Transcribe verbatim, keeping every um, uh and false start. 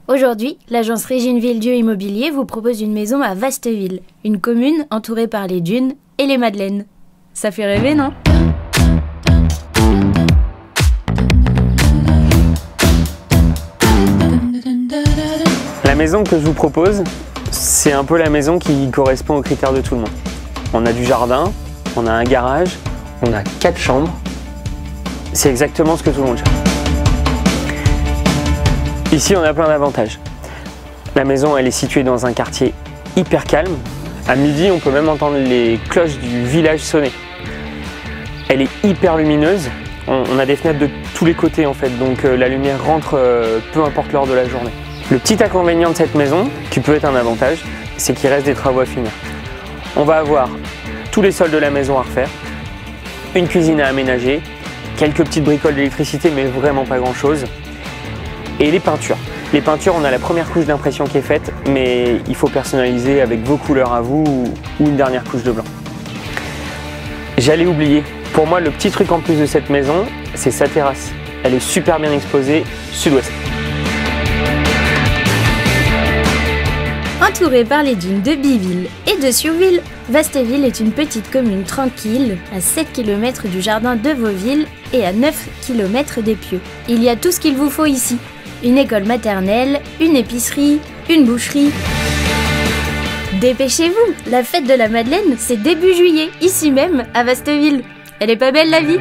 Aujourd'hui, l'agence Régine Villedieu Immobilier vous propose une maison à Vasteville, une commune entourée par les dunes et les Madeleines. Ça fait rêver, non ? La maison que je vous propose, c'est un peu la maison qui correspond aux critères de tout le monde. On a du jardin, on a un garage, on a quatre chambres. C'est exactement ce que tout le monde cherche. Ici, on a plein d'avantages. La maison, elle est située dans un quartier hyper calme. À midi, on peut même entendre les cloches du village sonner. Elle est hyper lumineuse. On, on a des fenêtres de tous les côtés en fait, donc euh, la lumière rentre euh, peu importe l'heure de la journée. Le petit inconvénient de cette maison, qui peut être un avantage, c'est qu'il reste des travaux à finir. On va avoir tous les sols de la maison à refaire, une cuisine à aménager, quelques petites bricoles d'électricité, mais vraiment pas grand-chose. Et les peintures. Les peintures, on a la première couche d'impression qui est faite, mais il faut personnaliser avec vos couleurs à vous ou une dernière couche de blanc. J'allais oublier, pour moi le petit truc en plus de cette maison, c'est sa terrasse. Elle est super bien exposée sud-ouest. Entourée par les dunes de Biville et de Siouville, Vasteville est une petite commune tranquille, à sept kilomètres du jardin de Vauville et à neuf kilomètres d'Épieux. Il y a tout ce qu'il vous faut ici. Une école maternelle, une épicerie, une boucherie. Dépêchez-vous, la fête de la Madeleine, c'est début juillet, ici même, à Vasteville. Elle est pas belle la vie ?